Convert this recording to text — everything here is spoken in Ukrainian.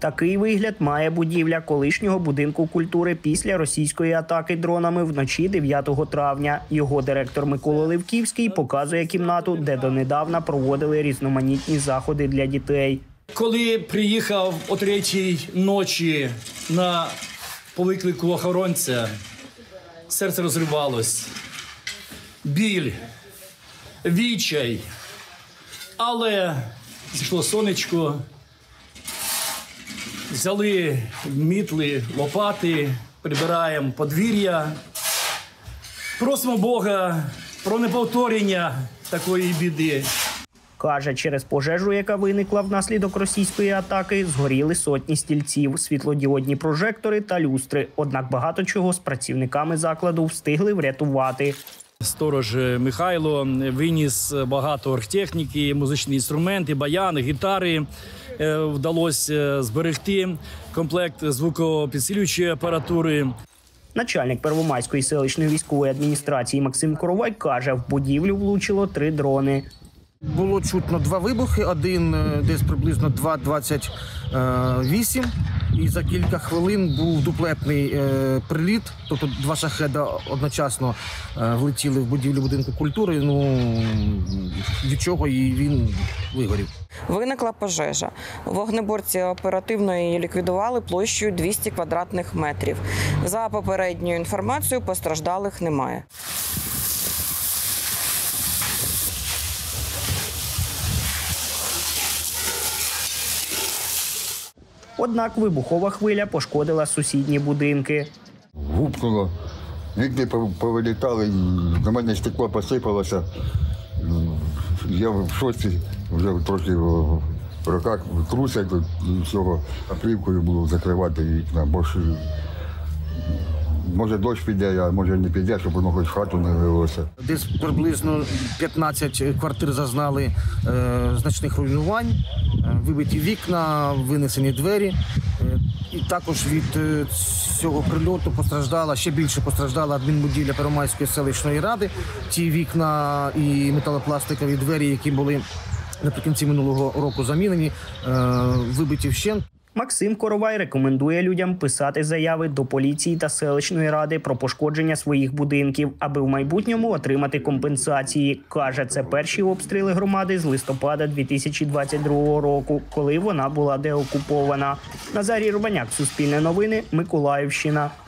Такий вигляд має будівля колишнього будинку культури після російської атаки дронами вночі 9 травня. Його директор Микола Левківський показує кімнату, де донедавна проводили різноманітні заходи для дітей. Коли приїхав о 3-й ночі по виклику охоронця, серце розривалось. Біль, відчай. Але зійшло сонечко, взяли мітли, лопати, прибираємо подвір'я. Просимо Бога про неповторення такої біди. Каже, через пожежу, яка виникла внаслідок російської атаки, згоріли сотні стільців, світлодіодні прожектори та люстри. Однак багато чого з працівниками закладу встигли врятувати. Сторож Михайло виніс багато оргтехніки, музичні інструменти, баяни, гітари. Вдалося зберегти комплект звукопідсилюючої апаратури. Начальник Первомайської селищної військової адміністрації Максим Коровай каже, в будівлю влучило 3 дрони. Було чутно 2 вибухи, один десь приблизно 2:28. І за кілька хвилин був дуплетний приліт, тобто 2 шахеда одночасно влетіли в будівлю будинку культури, від чого і він вигорів. Виникла пожежа. Вогнеборці оперативно її ліквідували площею 200 квадратних метрів. За попередньою інформацією, постраждалих немає. Однак вибухова хвиля пошкодила сусідні будинки. Гупнуло, вікна повилітали, на мене стекло посипалося. Я в шоці, вже трохи в руках трусять і всього. Плівкою було закривати вікна, бо ж може дощ піде, а може не піде, щоб воно хоч в хату не вилилося. Десь приблизно 15 квартир зазнали значних руйнувань, вибиті вікна, винесені двері. І також від цього прильоту ще більше постраждала адмінбудівля Первомайської селищної ради. Ті вікна і металопластикові двері, які були наприкінці минулого року замінені, вибиті вщент. Максим Коровай рекомендує людям писати заяви до поліції та селищної ради про пошкодження своїх будинків, аби в майбутньому отримати компенсації. Каже, це перші обстріли громади з листопада 2022 року, коли вона була деокупована. Назарій Рубаняк, Суспільне новини, Миколаївщина.